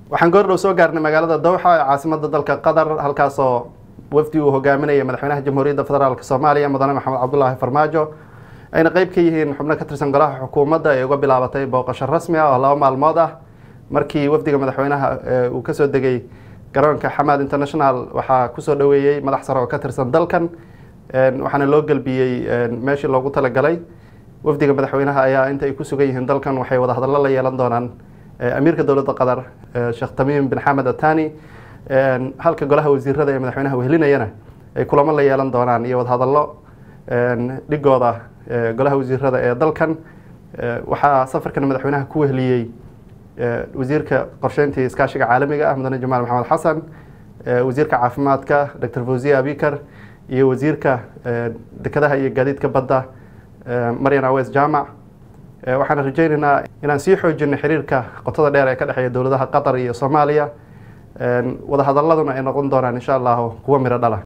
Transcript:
waxaan goor dhow soo gaarnay magaalada Dowxa ee caasimadda dalka Qatar halkaasoo wafdi uu hogaaminaya madaxweynaha Jamhuuriyadda Federaalka Soomaaliya Mudane Maxamed Cabdullaahi Farmaajo ayna qayb ka yihiin xubno ka tirsan golaha xukuumadda ee uga bilaabatay booqasho rasmi ah oo 2 maalmood ah markii wafdiga madaxweynaha uu ka soo degay garoonka Xamaad International waxaa ku soo dhaweeyay madax sare oo ka tirsan dalkan waxaana loo galbiyay meeshii loogu talagalay wafdiga madaxweynaha ayaa inta ay ku sugan yihiin dalkan waxay wada hadallo la yeelan doonaan amiirka dowladda Qatar Sheikh Tamim bin Hamad Al-Thani halka golaha wasiirada ee madaxweynaha wehelinayana ay kulamo la yeelan doonaan iyo wada hadallo dhigooda golaha wasiirada ee dalkan waxaa safarkan madaxweynaha ku weheliyay wasiirka qorsheynta iskaashiga caalamiga ah Mudane Jamaal Maxamed Xasan wasiirka caafimaadka Dr. Fawziya Abikar iyo wasiirka dekedaha iyo gaadiidka badda Maryan Aweys Jaamac waxaan rajaynaynaa inaan sii xoojino xiriirka qotada dheer ee ka dhaxeeya dowladaha Qatar iyo Soomaaliya wada hadalladuna ay noqon doonaan insha Allah kuwa miro dhala